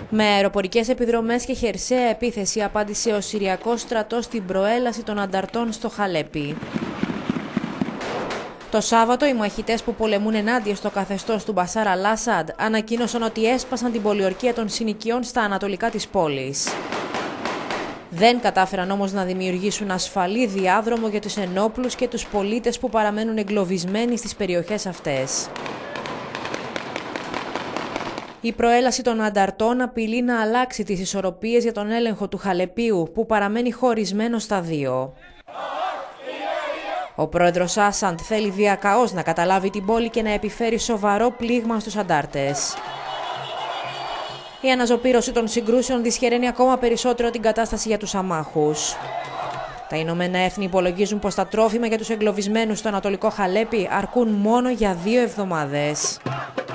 Με αεροπορικές επιδρομές και χερσαία επίθεση απάντησε ο Συριακός στρατός στην προέλαση των ανταρτών στο Χαλέπι. Το Σάββατο, οι μαχητές που πολεμούν ενάντια στο καθεστώς του Μπασάρ Αλ-Άσαντ ανακοίνωσαν ότι έσπασαν την πολιορκία των συνοικιών στα ανατολικά της πόλης. Δεν κατάφεραν όμως να δημιουργήσουν ασφαλή διάδρομο για τους ενόπλους και τους πολίτες που παραμένουν εγκλωβισμένοι στις περιοχές αυτές. Η προέλαση των ανταρτών απειλεί να αλλάξει τις ισορροπίες για τον έλεγχο του Χαλεπίου, που παραμένει χωρισμένο στα δύο. Ο πρόεδρος Άσαντ θέλει διακαώς να καταλάβει την πόλη και να επιφέρει σοβαρό πλήγμα στους αντάρτες. Η αναζωπήρωση των συγκρούσεων δυσχεραίνει ακόμα περισσότερο την κατάσταση για τους αμάχους. Τα Ηνωμένα Έθνη υπολογίζουν πως τα τρόφιμα για τους εγκλωβισμένους στο Ανατολικό Χαλέπι αρκούν μόνο για 2 εβδομάδες.